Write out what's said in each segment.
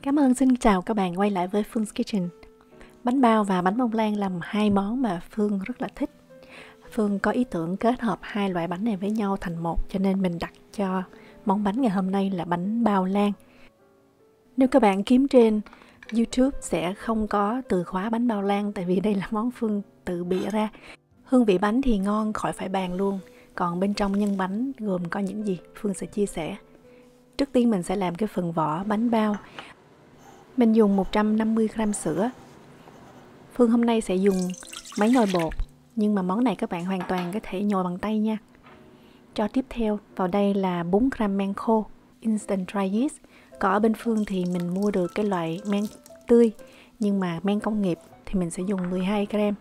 Cảm ơn, xin chào các bạn quay lại với Phương Kitchen. Bánh bao và bánh bông lan là hai món mà Phương rất là thích. Phương có ý tưởng kết hợp hai loại bánh này với nhau thành một, cho nên mình đặt cho món bánh ngày hôm nay là bánh bao lan. Nếu các bạn kiếm trên YouTube sẽ không có từ khóa bánh bao lan, tại vì đây là món Phương tự bịa ra. Hương vị bánh thì ngon khỏi phải bàn luôn. Còn bên trong nhân bánh gồm có những gì Phương sẽ chia sẻ. Trước tiên mình sẽ làm cái phần vỏ bánh bao. Mình dùng 150g sữa. Phương hôm nay sẽ dùng máy nhồi bột, nhưng mà món này các bạn hoàn toàn có thể nhồi bằng tay nha. Cho tiếp theo vào đây là 4g men khô Instant Dry Yeast. Còn ở bên Phương thì mình mua được cái loại men tươi, nhưng mà men công nghiệp thì mình sẽ dùng 12g.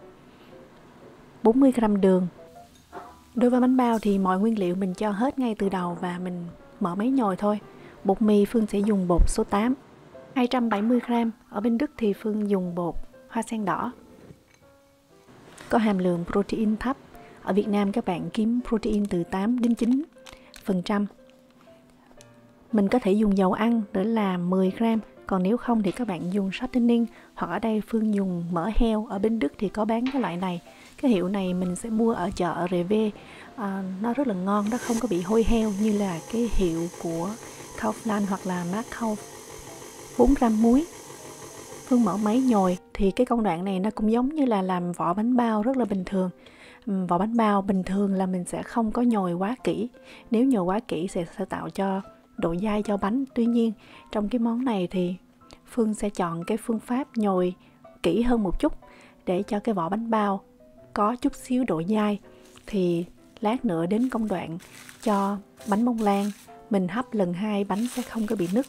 40g đường. Đối với bánh bao thì mọi nguyên liệu mình cho hết ngay từ đầu và mình mở máy nhồi thôi. Bột mì Phương sẽ dùng bột số 8. 270g. Ở bên Đức thì Phương dùng bột hoa sen đỏ, có hàm lượng protein thấp. Ở Việt Nam các bạn kiếm protein từ 8 đến 9%. Mình có thể dùng dầu ăn để làm 10g, còn nếu không thì các bạn dùng shortening, hoặc ở đây Phương dùng mỡ heo. Ở bên Đức thì có bán cái loại này. Cái hiệu này mình sẽ mua ở chợ RV. Nó rất là ngon, nó không có bị hôi heo như là cái hiệu của Kaufland hoặc là Markov. 4g muối. Phương mở máy nhồi thì cái công đoạn này nó cũng giống như là làm vỏ bánh bao rất là bình thường. Vỏ bánh bao bình thường là mình sẽ không có nhồi quá kỹ. Nếu nhồi quá kỹ sẽ tạo cho độ dai cho bánh. Tuy nhiên trong cái món này thì Phương sẽ chọn cái phương pháp nhồi kỹ hơn một chút để cho cái vỏ bánh bao có chút xíu độ dai. Thì lát nữa đến công đoạn cho bánh bông lan, mình hấp lần 2 bánh sẽ không có bị nứt.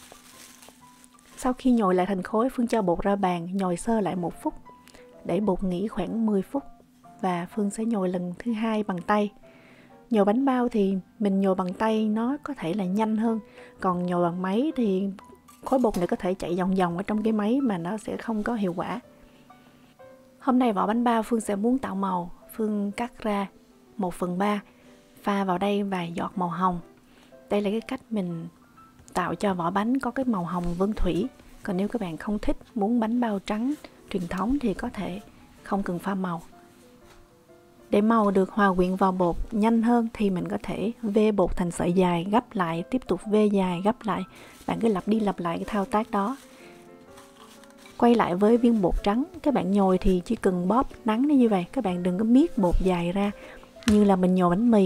Sau khi nhồi lại thành khối, Phương cho bột ra bàn, nhồi sơ lại 1 phút, để bột nghỉ khoảng 10 phút và Phương sẽ nhồi lần thứ 2 bằng tay. Nhồi bánh bao thì mình nhồi bằng tay nó có thể là nhanh hơn, còn nhồi bằng máy thì khối bột này có thể chạy vòng vòng ở trong cái máy mà nó sẽ không có hiệu quả. Hôm nay vỏ bánh bao Phương sẽ muốn tạo màu, Phương cắt ra 1/3, pha vào đây vài giọt màu hồng. Đây là cái cách mình tạo cho vỏ bánh có cái màu hồng vân thủy. Còn nếu các bạn không thích, muốn bánh bao trắng truyền thống thì có thể không cần pha màu. Để màu được hòa quyện vào bột nhanh hơn thì mình có thể vê bột thành sợi dài, gấp lại, tiếp tục vê dài, gấp lại. Bạn cứ lặp đi lặp lại cái thao tác đó. Quay lại với viên bột trắng, các bạn nhồi thì chỉ cần bóp nắng như vậy. Các bạn đừng có miết bột dài ra như là mình nhồi bánh mì,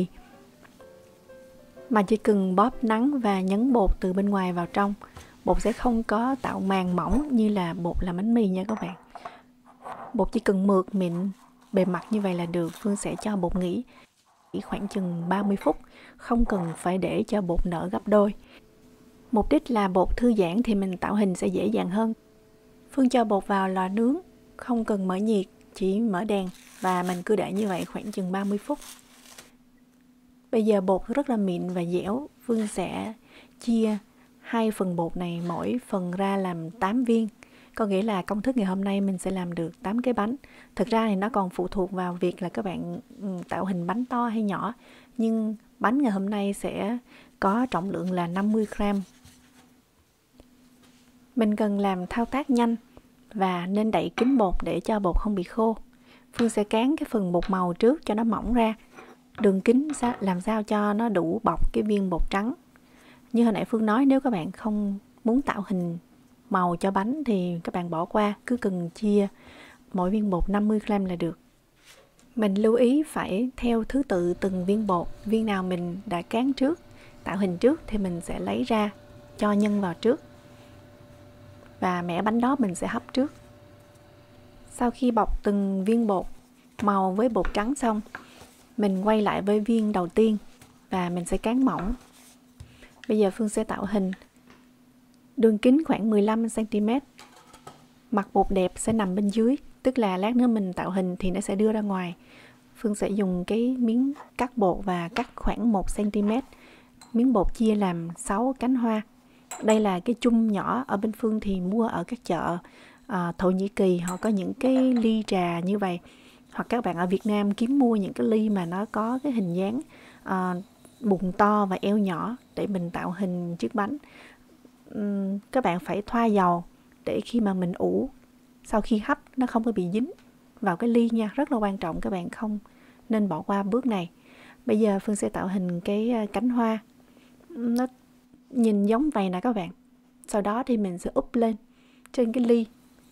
mà chỉ cần bóp nắng và nhấn bột từ bên ngoài vào trong. Bột sẽ không có tạo màng mỏng như là bột làm bánh mì nha các bạn. Bột chỉ cần mượt mịn bề mặt như vậy là được. Phương sẽ cho bột nghỉ khoảng chừng 30 phút, không cần phải để cho bột nở gấp đôi. Mục đích là bột thư giãn thì mình tạo hình sẽ dễ dàng hơn. Phương cho bột vào lò nướng, không cần mở nhiệt, chỉ mở đèn, và mình cứ để như vậy khoảng chừng 30 phút. Bây giờ bột rất là mịn và dẻo. Phương sẽ chia 2 phần bột này, mỗi phần ra làm 8 viên. Có nghĩa là công thức ngày hôm nay mình sẽ làm được 8 cái bánh. Thực ra thì nó còn phụ thuộc vào việc là các bạn tạo hình bánh to hay nhỏ. Nhưng bánh ngày hôm nay sẽ có trọng lượng là 50g. Mình cần làm thao tác nhanh và nên đậy kín bột để cho bột không bị khô. Phương sẽ cán cái phần bột màu trước cho nó mỏng ra. Đường kính làm sao cho nó đủ bọc cái viên bột trắng. Như hồi nãy Phương nói, nếu các bạn không muốn tạo hình màu cho bánh thì các bạn bỏ qua, cứ cần chia mỗi viên bột 50g là được. Mình lưu ý phải theo thứ tự từng viên bột. Viên nào mình đã cán trước, tạo hình trước thì mình sẽ lấy ra cho nhân vào trước, và mẻ bánh đó mình sẽ hấp trước. Sau khi bọc từng viên bột màu với bột trắng xong, mình quay lại với viên đầu tiên và mình sẽ cán mỏng. Bây giờ Phương sẽ tạo hình. Đường kính khoảng 15cm. Mặt bột đẹp sẽ nằm bên dưới, tức là lát nữa mình tạo hình thì nó sẽ đưa ra ngoài. Phương sẽ dùng cái miếng cắt bột và cắt khoảng 1cm. Miếng bột chia làm 6 cánh hoa. Đây là cái chung nhỏ, ở bên Phương thì mua ở các chợ Thổ Nhĩ Kỳ, họ có những cái ly trà như vậy. Hoặc các bạn ở Việt Nam kiếm mua những cái ly mà nó có cái hình dáng bụng to và eo nhỏ để mình tạo hình chiếc bánh. các bạn phải thoa dầu để khi mà mình ủ, sau khi hấp nó không có bị dính vào cái ly nha. Rất là quan trọng, các bạn không nên bỏ qua bước này. Bây giờ Phương sẽ tạo hình cái cánh hoa. Nó nhìn giống vậy nè các bạn. Sau đó thì mình sẽ úp lên trên cái ly.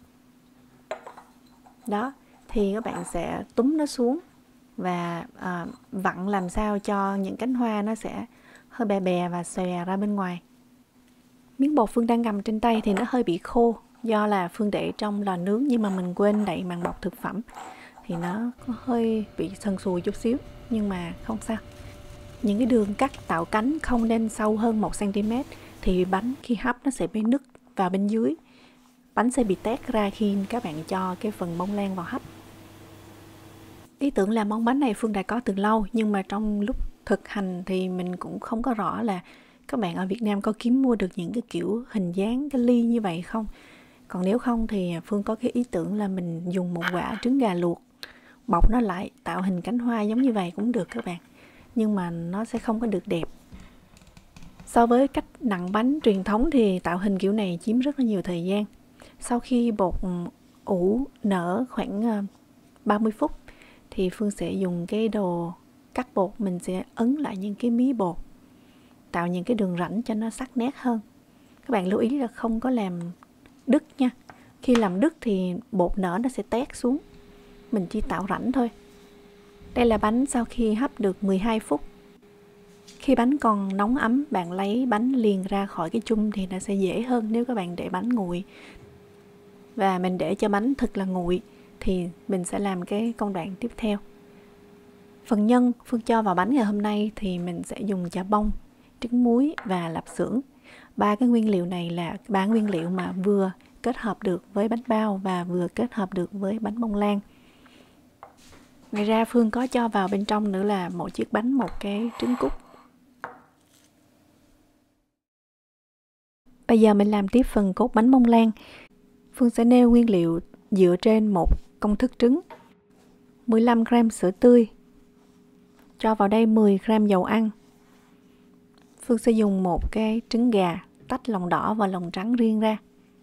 Đó, thì các bạn sẽ túm nó xuống và vặn làm sao cho những cánh hoa nó sẽ hơi bè bè và xòe ra bên ngoài. Miếng bột Phương đang cầm trên tay thì nó hơi bị khô, do là Phương để trong lò nướng nhưng mà mình quên đậy màng bọc thực phẩm thì nó có hơi bị sần sùi chút xíu, nhưng mà không sao. Những cái đường cắt tạo cánh không nên sâu hơn 1 cm thì bánh khi hấp nó sẽ bị nứt vào bên dưới. Bánh sẽ bị tét ra khi các bạn cho cái phần bông lan vào hấp. Ý tưởng làm món bánh này Phương đã có từ lâu, nhưng mà trong lúc thực hành thì mình cũng không có rõ là các bạn ở Việt Nam có kiếm mua được những cái kiểu hình dáng cái ly như vậy không. Còn nếu không thì Phương có cái ý tưởng là mình dùng một quả trứng gà luộc, bọc nó lại tạo hình cánh hoa giống như vậy cũng được các bạn. Nhưng mà nó sẽ không có được đẹp. So với cách nặn bánh truyền thống thì tạo hình kiểu này chiếm rất là nhiều thời gian. Sau khi bột ủ nở khoảng 30 phút thì Phương sẽ dùng cái đồ cắt bột, mình sẽ ấn lại những cái mí bột, tạo những cái đường rãnh cho nó sắc nét hơn. Các bạn lưu ý là không có làm đứt nha. Khi làm đứt thì bột nở nó sẽ tét xuống. Mình chỉ tạo rãnh thôi. Đây là bánh sau khi hấp được 12 phút. Khi bánh còn nóng ấm, bạn lấy bánh liền ra khỏi cái chum thì nó sẽ dễ hơn nếu các bạn để bánh nguội. Và mình để cho bánh thật là nguội thì mình sẽ làm cái công đoạn tiếp theo. Phần nhân Phương cho vào bánh ngày hôm nay thì mình sẽ dùng chả bông, trứng muối và lạp xưởng. 3 cái nguyên liệu này là 3 nguyên liệu mà vừa kết hợp được với bánh bao và vừa kết hợp được với bánh bông lan. Ngoài ra Phương có cho vào bên trong nữa là một chiếc bánh, một cái trứng cút. Bây giờ mình làm tiếp phần cốt bánh bông lan. Phương sẽ nêu nguyên liệu dựa trên một công thức trứng, 15 g sữa tươi, cho vào đây 10 g dầu ăn. Phương sẽ dùng một cái trứng gà, tách lòng đỏ và lòng trắng riêng ra.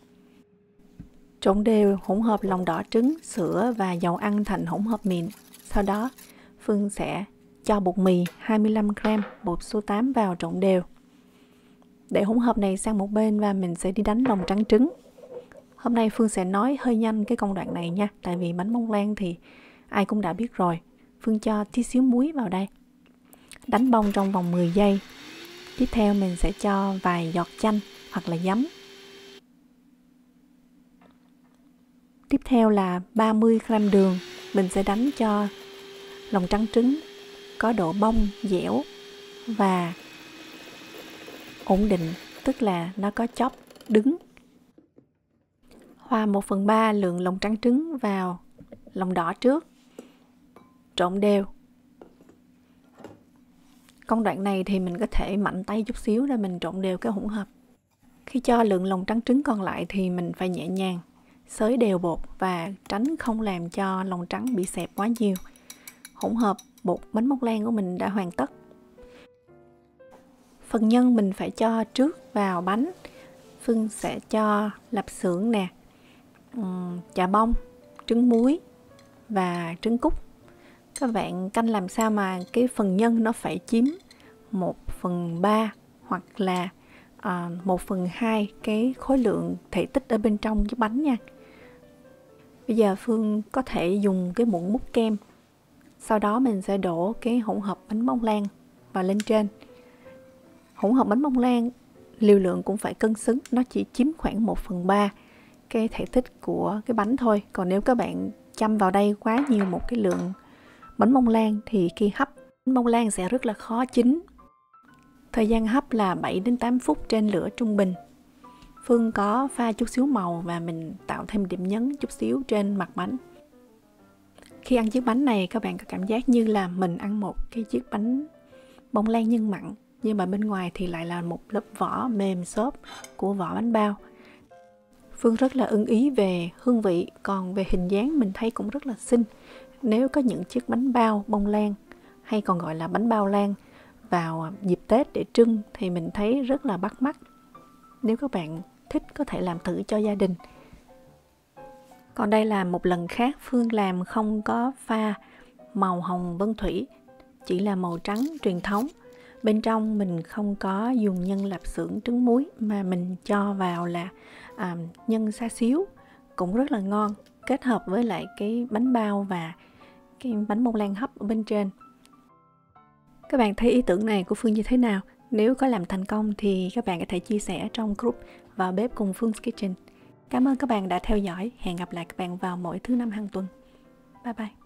Trộn đều hỗn hợp lòng đỏ trứng, sữa và dầu ăn thành hỗn hợp mịn. Sau đó Phương sẽ cho bột mì 25 g, bột số 8 vào trộn đều. Để hỗn hợp này sang một bên và mình sẽ đi đánh lòng trắng trứng. Hôm nay Phương sẽ nói hơi nhanh cái công đoạn này nha, tại vì bánh bông lan thì ai cũng đã biết rồi. Phương cho tí xíu muối vào đây. Đánh bông trong vòng 10 giây. Tiếp theo mình sẽ cho vài giọt chanh hoặc là giấm. Tiếp theo là 30 g đường. Mình sẽ đánh cho lòng trắng trứng có độ bông, dẻo và ổn định, tức là nó có chóp đứng. Hòa 1/3 lượng lòng trắng trứng vào lòng đỏ trước. Trộn đều. Công đoạn này thì mình có thể mạnh tay chút xíu để mình trộn đều cái hỗn hợp. Khi cho lượng lòng trắng trứng còn lại thì mình phải nhẹ nhàng xới đều bột và tránh không làm cho lòng trắng bị xẹp quá nhiều. Hỗn hợp bột bánh bông lan của mình đã hoàn tất. Phần nhân mình phải cho trước vào bánh. Phương sẽ cho lạp xưởng nè, chả bông, trứng muối và trứng cút. Các bạn canh làm sao mà cái phần nhân nó phải chiếm 1/3 hoặc là 1/2 cái khối lượng thể tích ở bên trong cái bánh nha. Bây giờ Phương có thể dùng cái muỗng múc kem. Sau đó mình sẽ đổ cái hỗn hợp bánh bông lan vào lên trên. Hỗn hợp bánh bông lan liều lượng cũng phải cân xứng, nó chỉ chiếm khoảng 1/3 cái thể tích của cái bánh thôi. Còn nếu các bạn chăm vào đây quá nhiều một cái lượng bánh bông lan thì khi hấp bánh bông lan sẽ rất là khó chín. Thời gian hấp là 7 đến 8 phút trên lửa trung bình. Phương có pha chút xíu màu và mình tạo thêm điểm nhấn chút xíu trên mặt bánh. Khi ăn chiếc bánh này các bạn có cảm giác như là mình ăn một cái chiếc bánh bông lan nhân mặn, nhưng mà bên ngoài thì lại là một lớp vỏ mềm xốp của vỏ bánh bao. Phương rất là ưng ý về hương vị, còn về hình dáng mình thấy cũng rất là xinh. Nếu có những chiếc bánh bao bông lan hay còn gọi là bánh bao lan vào dịp Tết để trưng thì mình thấy rất là bắt mắt. Nếu các bạn thích có thể làm thử cho gia đình. Còn đây là một lần khác Phương làm không có pha màu hồng vân thủy, chỉ là màu trắng truyền thống. Bên trong mình không có dùng nhân lạp xưởng trứng muối mà mình cho vào là nhân xa xíu, cũng rất là ngon, kết hợp với lại cái bánh bao và cái bánh bông lan hấp ở bên trên. Các bạn thấy ý tưởng này của Phương như thế nào? Nếu có làm thành công thì các bạn có thể chia sẻ trong group Vào bếp cùng Phương Kitchen. Cảm ơn các bạn đã theo dõi. Hẹn gặp lại các bạn vào mỗi thứ Năm hàng tuần. Bye bye.